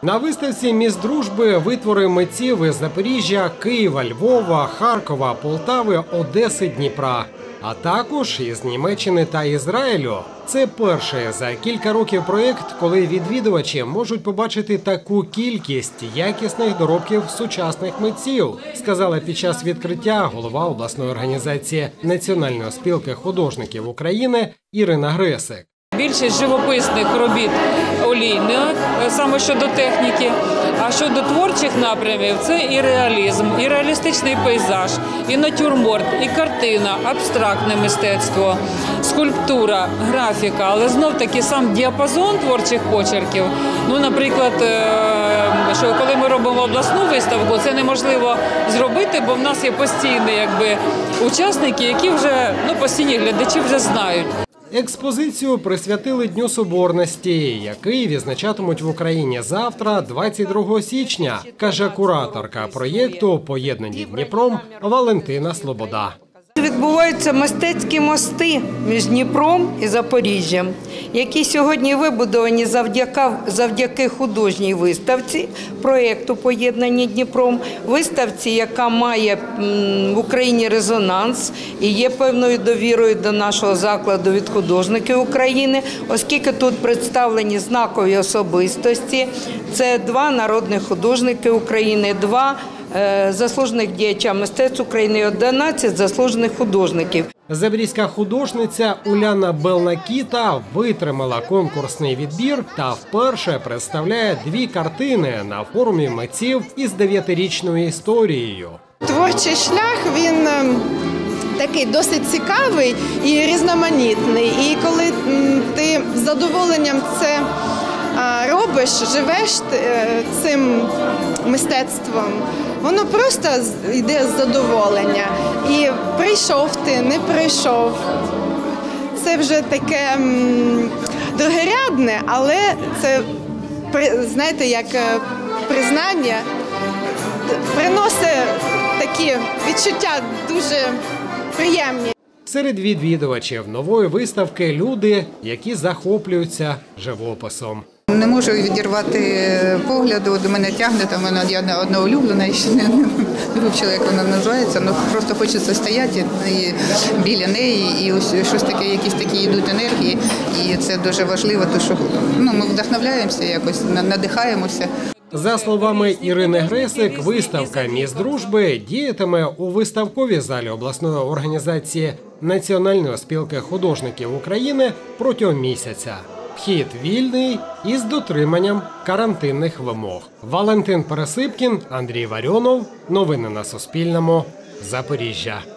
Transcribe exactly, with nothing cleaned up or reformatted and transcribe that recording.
На виставці «Міст дружби» витвори митців із Запоріжжя, Києва, Львова, Харкова, Полтави, Одеси, Дніпра, а також із Німеччини та Ізраїлю. Це перший за кілька років проєкт, коли відвідувачі можуть побачити таку кількість якісних доробків сучасних митців, сказала під час відкриття голова обласної організації Національної спілки художників України Ірина Гресик. Більшість живописних робіт олійних, саме щодо техніки, а щодо творчих напрямів – це і реалізм, і реалістичний пейзаж, і натюрморт, і картина, абстрактне мистецтво, скульптура, графіка, але знов-таки сам діапазон творчих почерків. Ну, наприклад, що коли ми робимо обласну виставку, це неможливо зробити, бо в нас є постійні якби, учасники, які вже, ну, постійні глядачі вже знають. Експозицію присвятили Дню Соборності, який відзначатимуть в Україні завтра, двадцять другого січня, каже кураторка проєкту «Поєднані Дніпром» Валентина Слобода. Відбуваються мистецькі мости між Дніпром і Запоріжжям, які сьогодні вибудовані завдяки, завдяки художній виставці проєкту «Поєднані Дніпром», виставці, яка має в Україні резонанс і є певною довірою до нашого закладу від художників України, оскільки тут представлені знакові особистості. Це два народних художники України, два заслужених діяча мистецтв України і одинадцять заслужених художників. Запорізька художниця Уляна Белнакіта витримала конкурсний відбір та вперше представляє дві картини на форумі митців із дев'ятирічною історією. Творчий шлях, він такий досить цікавий і різноманітний. І коли ти з задоволенням це робиш, живеш цим мистецтвом, воно просто йде з задоволення. І прийшов ти, не прийшов. Це вже таке другорядне, але це, знаєте, як признання, приносить такі відчуття дуже приємні. Серед відвідувачів нової виставки люди, які захоплюються живописом. Не можу відірвати погляду, до мене тягне, там вона я одна улюблена, і ще не вивчила, як вона називається, але просто хочеться стояти і біля неї, і ось щось таке, якісь такі йдуть енергії, і це дуже важливо, тому що ну, ми вдохновляємося якось, надихаємося. За словами Ірини Гресик, виставка «Міст дружби» діятиме у виставковій залі обласної організації Національної спілки художників України протягом місяця. Вхід вільний і з дотриманням карантинних вимог. Валентин Пересипкін, Андрій Варіонов. Новини на Суспільному. Запоріжжя.